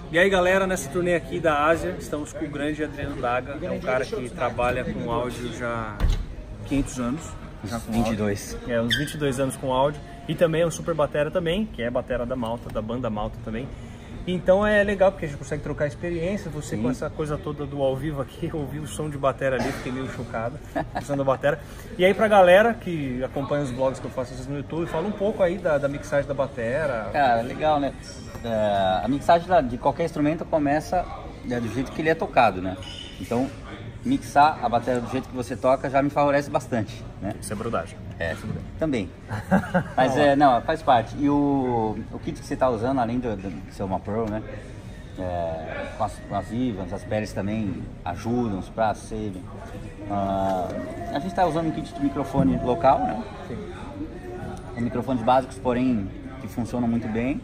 E aí galera, nessa turnê aqui da Ásia, estamos com o grande Adriano Daga, é um cara que trabalha com áudio já há 500 anos. Já com 22. Áudio. Uns 22 anos com áudio. E também é um super batera também, que é batera da Malta, da banda Malta também. Então é legal porque a gente consegue trocar experiência, você com essa coisa toda do ao vivo aqui, eu ouvi o som de batera ali, fiquei meio chocado, o som da batera. E aí pra galera que acompanha os vlogs que eu faço no YouTube, fala um pouco aí da mixagem da batera. Cara, legal, né? A mixagem de qualquer instrumento começa do jeito que ele é tocado, né? Então, mixar a bateria do jeito que você toca já me favorece bastante, né? Isso é brodagem. É, também. Mas não, faz parte. E o kit que você está usando, além de ser uma Pro, né? Com as Ivans, as Peres também ajudam, os pratos, saving. A gente está usando um kit de microfone local, né? Sim. Com microfones básicos, porém, que funcionam muito bem.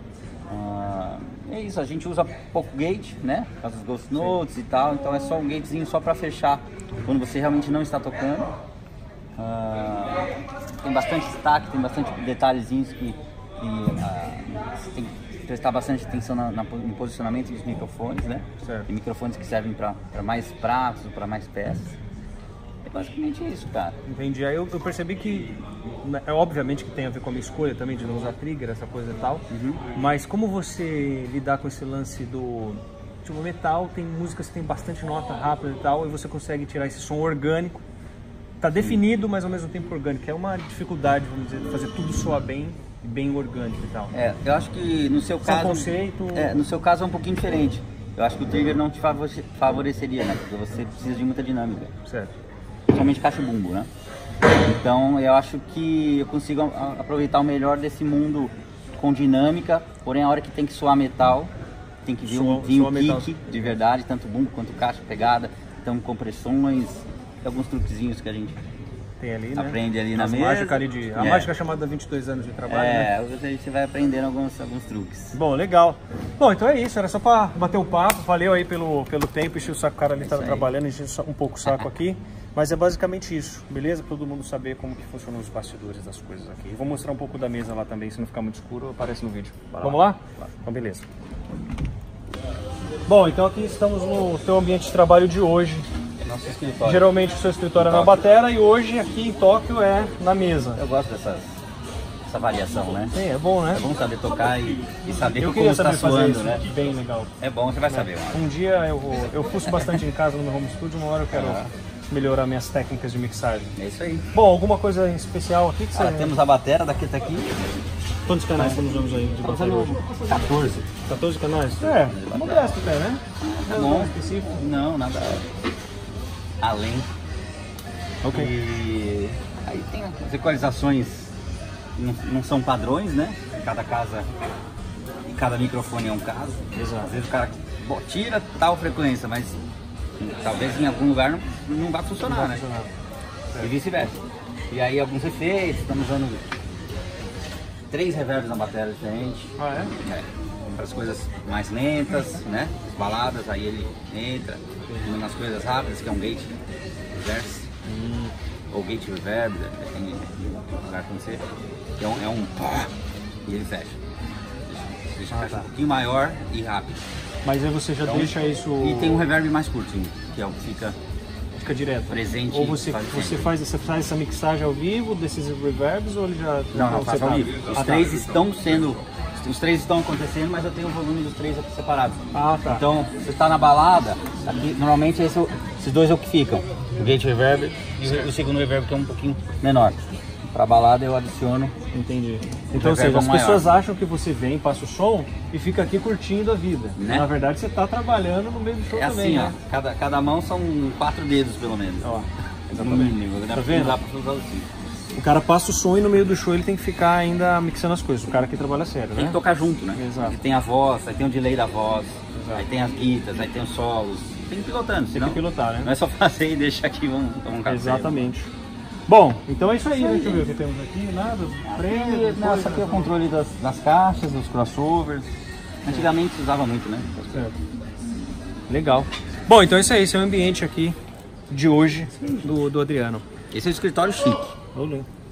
É isso, a gente usa pouco gate, né? Por causa dos Ghost Notes e tal, então é só um gatezinho só para fechar quando você realmente não está tocando. Tem bastante destaque, tem bastante detalhezinhos que você tem que prestar bastante atenção no posicionamento dos microfones, né? Certo. Tem microfones que servem para mais pratos, para mais peças. É basicamente isso, cara. Entendi. Aí eu percebi que, obviamente que tem a ver com a minha escolha também de não usar trigger, essa coisa e tal, mas como você lidar com esse lance do tipo metal, tem músicas que tem bastante nota rápida e tal, e você consegue tirar esse som orgânico, tá definido, mas ao mesmo tempo orgânico, é uma dificuldade, vamos dizer, fazer tudo soar bem e bem orgânico e tal. Eu acho que no seu caso, conceito... no seu caso é um pouquinho diferente. Eu acho que o trigger não te favoreceria, né? Porque você precisa de muita dinâmica. Certo. Principalmente caixa e bumbo, né? Então eu acho que eu consigo aproveitar o melhor desse mundo com dinâmica, porém a hora que tem que soar metal, tem que vir um kick de verdade, tanto bumbo quanto caixa, pegada, então compressões, alguns truquezinhos que a gente tem ali, né? Aprende ali na mesa. A mágica chamada 22 anos de trabalho, né? A gente vai aprendendo alguns truques. Bom, legal. Bom, então é isso, era só pra bater o papo, valeu aí pelo tempo, enchi o saco, o cara ali tava trabalhando, enchi um pouco o saco aqui. Mas é basicamente isso, beleza? Pra todo mundo saber como que funcionam os bastidores das coisas aqui. Eu vou mostrar um pouco da mesa lá também, se não ficar muito escuro, aparece no vídeo. Vamos lá? Então beleza. Bom, então aqui estamos no teu ambiente de trabalho de hoje. Nosso escritório. Geralmente o seu escritório é na batera e hoje aqui em Tóquio é na mesa. Eu gosto dessa variação, né? Sim, é bom, né? É bom saber tocar e saber como está soando, né? Bem legal. É bom, você vai saber. Um dia eu fuço bastante em casa no meu home studio, uma hora eu quero melhorar minhas técnicas de mixagem. É isso aí. Bom, alguma coisa em especial aqui que você... temos a batera daqui até aqui. Quantos canais estamos usando aí de bateria hoje? 14. 14 canais? É, modesto até, né? Tá bom. Específico? Não, nada além. Ok. E aí tem as equalizações, não são padrões, né? Cada casa e cada microfone é um caso. Exato. Às vezes o cara tira tal frequência, mas talvez em algum lugar não vai funcionar, né? E vice-versa. E aí alguns efeitos, estamos usando 3 reverbs na bateria diferente. Ah, é? Para as coisas mais lentas, né? As baladas, aí ele entra. Nas coisas rápidas, que é um gate reverse. Ou gate reverb, depende do lugar que você. Que é um e ele fecha. Deixa um pouquinho maior e rápido. Mas aí você já deixa isso... E tem um reverb mais curtinho, que é o que fica direto. Presente. Ou você faz essa mixagem ao vivo desses reverbs ou ele já... Não, faz ao vivo. Os três estão sendo... Os 3 estão acontecendo, mas eu tenho o volume dos 3 aqui separados. Ah, tá. Então, você está na balada, aqui, normalmente esses 2 é o que ficam. O gate reverb e o segundo reverb, que é um pouquinho menor. Para balada eu adiciono. Entendi. Então, ou seja, as pessoas acham que você vem, passa o som e fica aqui curtindo a vida. Né? Na verdade, você está trabalhando no meio do show também, assim, né? ó, cada mão são 4 dedos, pelo menos. Ó, exatamente. Tá vendo? Dá para usar assim. O cara passa o som e no meio do show ele tem que ficar ainda mixando as coisas. O cara que trabalha sério, né? Tem que tocar junto, né? Exato. Porque tem a voz, aí tem o delay da voz, aí tem as guitas, aí tem os solos. Tem que ir pilotando, senão... Tem que pilotar, né? Não é só fazer e deixar aqui, vamos tomar um café. Exatamente. Bom, então é isso aí, né? Deixa eu ver o que temos aqui. Nada, freio... Nossa, aqui é o controle das caixas, dos crossovers. Antigamente se usava muito, né? Certo. Legal. Bom, então é isso aí. Esse é o ambiente aqui de hoje do Adriano. Esse é o escritório chique. Olha.